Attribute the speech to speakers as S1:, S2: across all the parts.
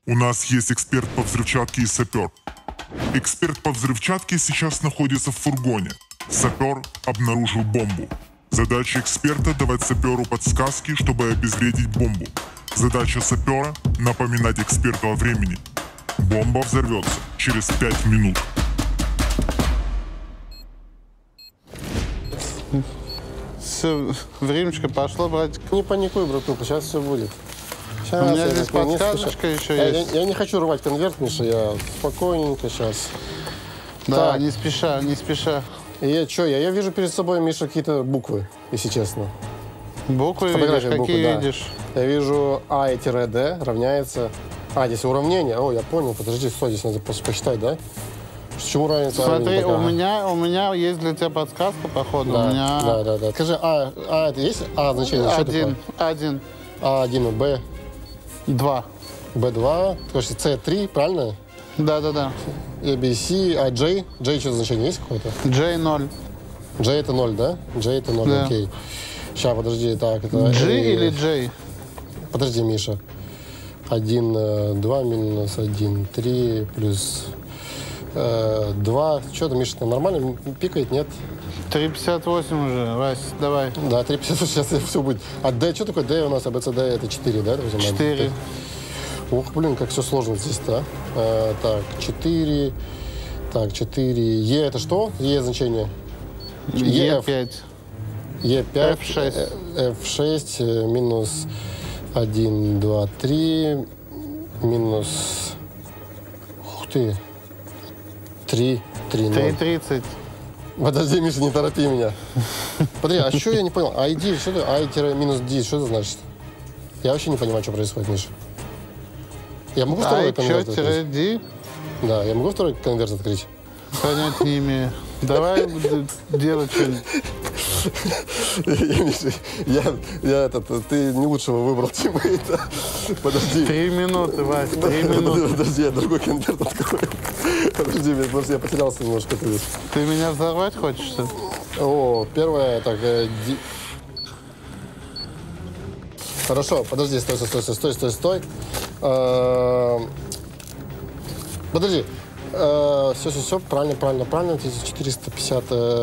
S1: У нас есть эксперт по взрывчатке и сапер. Эксперт по взрывчатке сейчас находится в фургоне. Сапер обнаружил бомбу. Задача эксперта — давать саперу подсказки, чтобы обезвредить бомбу. Задача сапера — напоминать эксперту о времени. Бомба взорвется через 5 минут.
S2: Все, времечко пошло, братик.
S3: Не паникуй, братуха, сейчас все будет. Сейчас,
S2: У меня здесь подсказочка еще есть.
S3: Я не хочу рвать конверт, Миша, я спокойненько сейчас.
S2: Да,
S3: Так.
S2: не спеша, не спеша.
S3: И я вижу перед собой, Миша, какие-то буквы, если честно.
S2: Буквы видишь,
S3: Фотография
S2: какие
S3: буквы, да.
S2: видишь?
S3: Я вижу А-Д равняется... здесь уравнение. О, я понял, подожди, стой, здесь надо посчитать, да? Чему равняется А?
S2: Смотри,
S3: ага.
S2: у меня есть для тебя подсказка, походу.
S3: Да,
S2: У меня
S3: да. Скажи, это есть А значение? Что такое?
S2: один,
S3: А1, Б,
S2: 2.
S3: Б2, С3, правильно?
S2: Да.
S3: A, B, C, а J? J что за значение есть какое-то?
S2: J0.
S3: J это 0, да? J это 0,
S2: Да.
S3: окей. Сейчас, подожди, так, это...
S2: G или J?
S3: Подожди, Миша. 1, 2 минус 1, 3 плюс 2. Что ты, Миша, там нормально пикает, нет?
S2: 3,58 уже, Вась, давай.
S3: Да, 3,50, сейчас все будет. А D, что такое D у нас? А, Б, С, Д, это 4, да?
S2: 4.
S3: Ух, блин, как все сложно здесь-то. Так, 4. Так, 4. Е это что? Е значение?
S2: Е5.
S3: Е5.
S2: F6.
S3: F6 минус 1, 2, 3. Минус... Ух ты. 3, 3, 0.
S2: 3,30.
S3: Подожди, Миша, не торопи меня. Подожди, а что я не понял? ID, что это? I-минус D, что это значит? Я вообще не понимаю, что происходит, Миша. Я могу второй конверт открыть?
S2: D?
S3: Да, я могу второй конверт открыть?
S2: Понять не имею. Давай делать что-нибудь.
S3: Ты не лучшего выбрал тиммейта. Подожди.
S2: 3 минуты, Вась, 3 минуты.
S3: Подожди, я другой конверт открою. Подожди, потому что я потерялся немножко.
S2: Ты меня взорвать хочешь, что ли?
S3: О, первое, так... Хорошо, подожди, стой. Подожди. Все, правильно. 1450.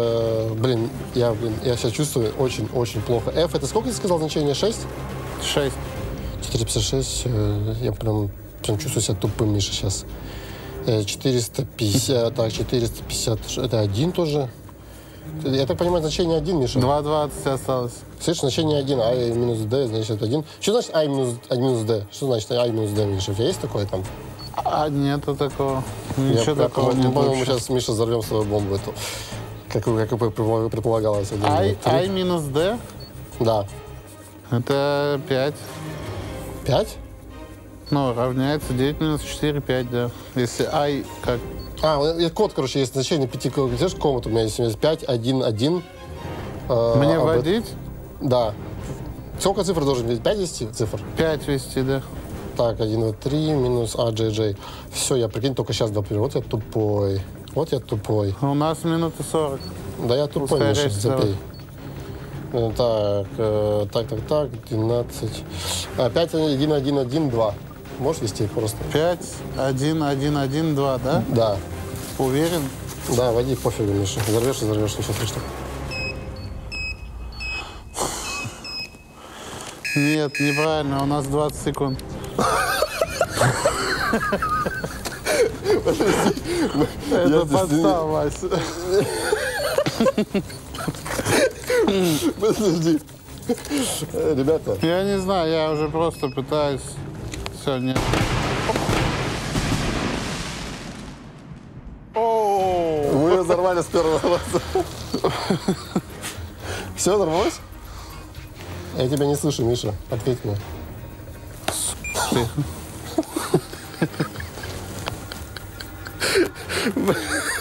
S3: Я себя чувствую очень плохо. F это сколько ты сказал значение? 6?
S2: 6.
S3: 456. Я прям чувствую себя тупым, Миша, сейчас. 450. Так, 450. Это 1 тоже. Я так понимаю, значение 1, Миша?
S2: 2,20 осталось.
S3: Слышишь, значение 1, А минус Д, значит 1. Что значит А минус Д? Что значит А минус Д, Миша? У тебя есть такое там?
S2: А нету такого. Ничего такого нет.
S3: По-моему, сейчас, Миша, взорвем свою бомбу эту. Как и предполагалось.
S2: I минус D?
S3: Да.
S2: Это 5.
S3: 5?
S2: Ну, равняется 9 минус 4, 5, да. Если I как...
S3: Код, короче, есть значение 5. Видишь, комнат у меня есть 5, 1, 1.
S2: Мне вводить?
S3: Да. Сколько цифр должен быть? 5 вести цифр?
S2: 5 вести, да.
S3: Так, 1, 2, 3, минус А, J. Все, я, прикинь, только сейчас допил. Вот я тупой.
S2: У нас минуты 40.
S3: Да я тупой, Миша, запей. Так, 12. 5, 1, 1, 1, 2. Можешь вести просто?
S2: 5, 1, 1, 1, 2, да?
S3: Да.
S2: Уверен?
S3: Да, води, пофигу, Миша. Взорвешь, все слышно.
S2: Нет, неправильно, у нас 20 секунд. Это подстава, Вася.
S3: Подожди. Ребята.
S2: Я не знаю, я уже просто пытаюсь. Все, нет.
S3: Вы ее взорвали с первого раза. Все, взорвалось? Я тебя не слышу, Миша. Ответь мне.
S2: Ты.